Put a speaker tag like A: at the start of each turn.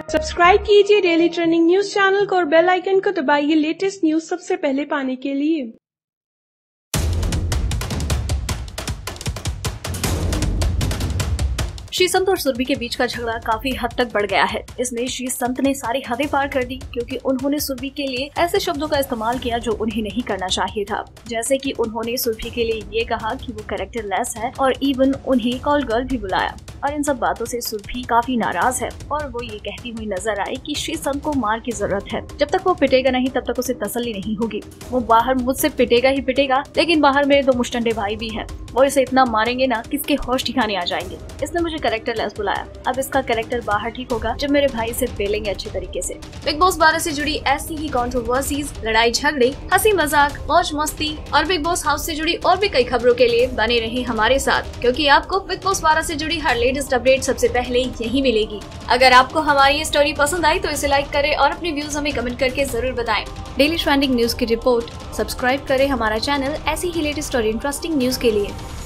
A: Subscribe कीजिए daily trending news channel को और बेल आइकन को दबाइए लेटेस्ट न्यूज सबसे पहले पाने के लिए।
B: श्रीसंत और सुरभि के बीच का झगड़ा काफी हद तक बढ़ गया है। इसमें श्रीसंत ने सारी हदें पार कर दी क्योंकि उन्होंने सुरभि के लिए ऐसे शब्दों का इस्तेमाल किया जो उन्हें नहीं करना चाहिए था। जैसे कि उन्होंने सुरभि के लिए ये कहा कि वो कैरेक्टरलेस है और इवन उन्हें कॉल गर्ल भी बुलाया। और इन सब बातों से सुरभि काफी नाराज है और वो ये कहती हुई नजर आई कि श्रीसंत को मार की जरूरत है। जब तक वो पिटेगा नहीं तब तक उसे तसल्ली नहीं होगी। वो बाहर मुझसे पिटेगा ही पिटेगा, लेकिन बाहर मेरे दो मुश्तंडे भाई भी हैं। वो इसे इतना मारेंगे ना कि इसके होश ठिकाने आ जाएंगे। इसने मुझे कैरेक्टरलेस बुलाया। अब इसका कैरेक्टर बाहर ठीक होगा जब मेरे भाई इसे पेलेंगे अच्छे तरीके से। बिग बॉस 12 से जुड़ी ऐसी ही कंट्रोवर्सीज, लड़ाई झगड़े, हंसी मजाक, मौज मस्ती और बिग बॉस हाउस से जुड़ी और भी कई खबरों के लिए बने रहे हमारे साथ, क्योंकि आपको बिग बॉस 12 से जुड़ी हर लेटेस्ट अपडेट सबसे पहले यहीं मिलेगी। अगर आपको हमारी ये स्टोरी पसंद आई तो इसे लाइक करें और अपने व्यूज हमें कमेंट करके जरूर बताएं। डेली ट्रेंडिंग न्यूज की रिपोर्ट सब्सक्राइब करें हमारा चैनल ऐसी ही लेटेस्ट और इंटरेस्टिंग न्यूज के लिए।